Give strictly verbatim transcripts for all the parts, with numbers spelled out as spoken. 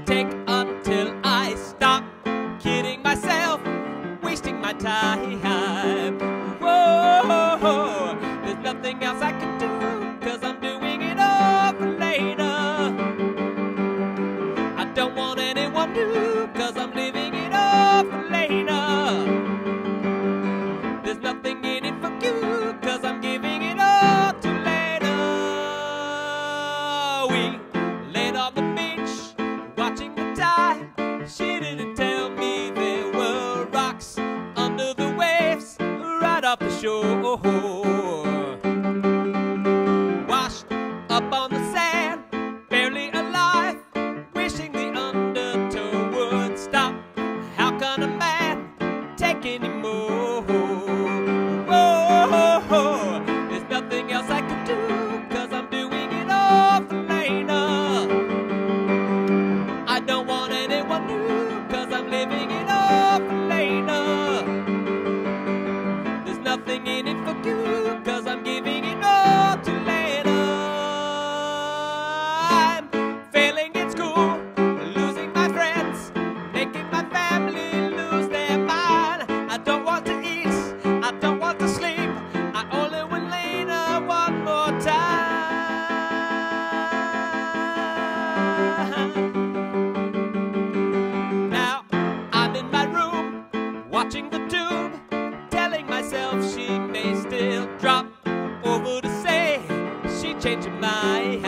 take until I stop kidding myself, wasting my time. Whoa, there's nothing else I can do, 'cause I'm doing it all for later. I don't want anyone new, 'cause I'm living it all for later. There's nothing in it for you, 'cause I'm giving it all to later. We laid on the beach, watching the tide. She didn't tell me there were rocks under the waves, right off the shore. Washed up on the sand, barely alive, wishing the undertow would stop. How can a man take any more? Whoa, there's nothing else I can do, 'cause I'm doing it all for Leyna. I don't want anyone new, 'cause I'm living it all for Leyna. There's nothing in it for you, 'cause I'm giving it all to Leyna. I'm failing in school, losing my friends, making my family lose their mind. I don't want to eat, I don't want to sleep, I only want Leyna one more time. Now I'm in my room, watching the tube, telling myself she may still drop over to say she changed her mind.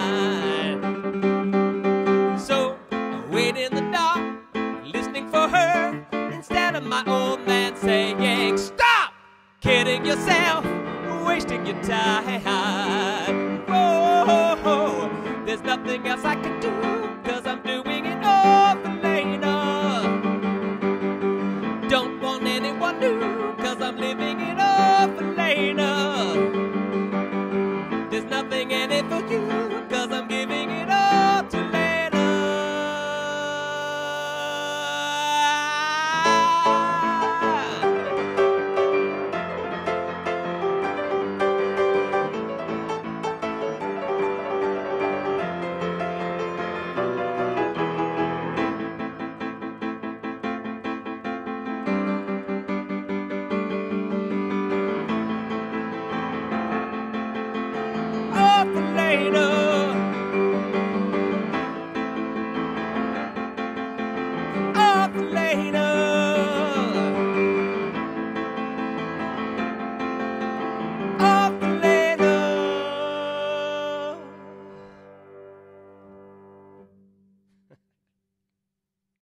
So I wait in the dark, listening for her, instead of my old man saying, stop kidding yourself, wasting your time. Whoa, there's nothing else I can do, 'cause I'm doing it all for Leyna. Don't want anyone new, 'cause I'm living it all for Leyna. There's nothing in it for you, 'cause I'm giving it all to Leyna. All for Leyna. All for Leyna.